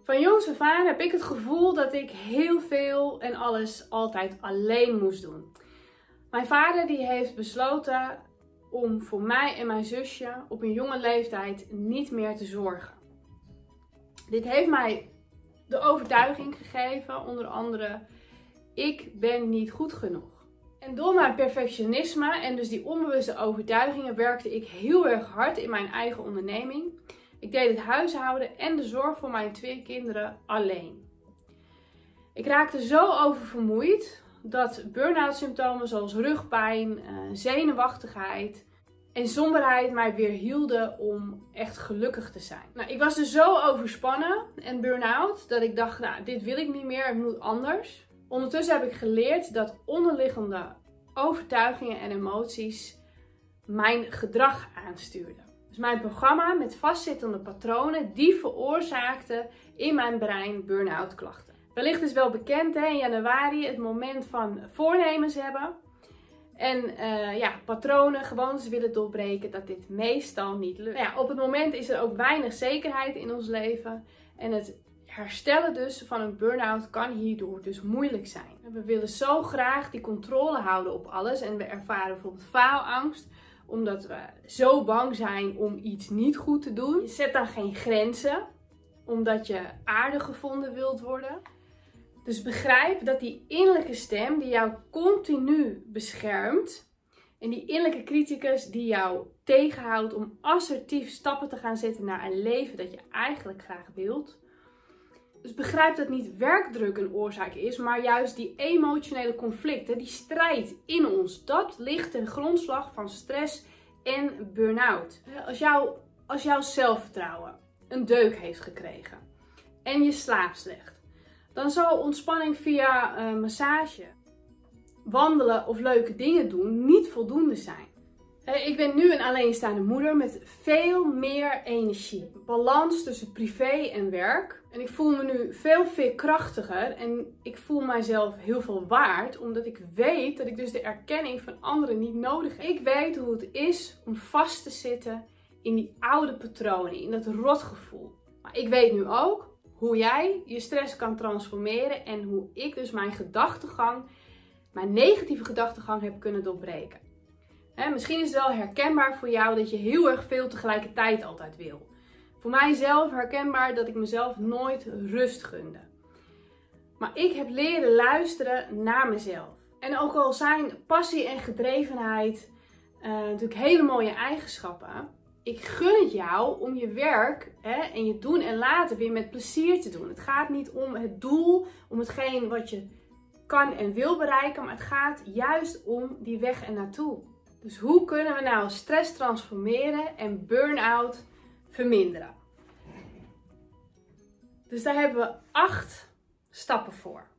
Van jongs af aan heb ik het gevoel dat ik heel veel en alles altijd alleen moest doen. Mijn vader die heeft besloten om voor mij en mijn zusje op een jonge leeftijd niet meer te zorgen. Dit heeft mij de overtuiging gegeven, onder andere, ik ben niet goed genoeg. En door mijn perfectionisme en dus die onbewuste overtuigingen werkte ik heel erg hard in mijn eigen onderneming. Ik deed het huishouden en de zorg voor mijn 2 kinderen alleen. Ik raakte zo oververmoeid dat burn-out symptomen zoals rugpijn, zenuwachtigheid en somberheid mij weerhielden om echt gelukkig te zijn. Nou, ik was dus zo overspannen en burn-out dat ik dacht, nou, dit wil ik niet meer, het moet anders. Ondertussen heb ik geleerd dat onderliggende overtuigingen en emoties mijn gedrag aanstuurden. Dus mijn programma met vastzittende patronen, die veroorzaakten in mijn brein burn-out klachten. Wellicht is wel bekend, hè, in januari het moment van voornemens hebben. En patronen, gewoontes willen doorbreken, dat dit meestal niet lukt. Nou ja, op het moment is er ook weinig zekerheid in ons leven. En het herstellen dus van een burn-out kan hierdoor dus moeilijk zijn. We willen zo graag die controle houden op alles. En we ervaren bijvoorbeeld faalangst, omdat we zo bang zijn om iets niet goed te doen. Je zet dan geen grenzen, omdat je aardig gevonden wilt worden. Dus begrijp dat die innerlijke stem die jou continu beschermt en die innerlijke criticus die jou tegenhoudt om assertief stappen te gaan zetten naar een leven dat je eigenlijk graag wilt. Dus begrijp dat niet werkdruk een oorzaak is, maar juist die emotionele conflicten, die strijd in ons. Dat ligt ten grondslag van stress en burn-out. Als jouw zelfvertrouwen een deuk heeft gekregen en je slaapt slecht, dan zal ontspanning via massage, wandelen of leuke dingen doen niet voldoende zijn. Ik ben nu een alleenstaande moeder met veel meer energie. Balans tussen privé en werk. En ik voel me nu veel veerkrachtiger en ik voel mijzelf heel veel waard, omdat ik weet dat ik dus de erkenning van anderen niet nodig heb. Ik weet hoe het is om vast te zitten in die oude patronen, in dat rotgevoel. Maar ik weet nu ook hoe jij je stress kan transformeren en hoe ik dus mijn negatieve gedachtegang heb kunnen doorbreken. Misschien is het wel herkenbaar voor jou dat je heel erg veel tegelijkertijd altijd wil. Voor mijzelf herkenbaar dat ik mezelf nooit rust gunde. Maar ik heb leren luisteren naar mezelf. En ook al zijn passie en gedrevenheid natuurlijk hele mooie eigenschappen, ik gun het jou om je werk en je doen en laten weer met plezier te doen. Het gaat niet om het doel, om hetgeen wat je kan en wil bereiken, maar het gaat juist om die weg ernaartoe. Dus hoe kunnen we nou stress transformeren en burn-out verminderen? Dus daar hebben we 8 stappen voor.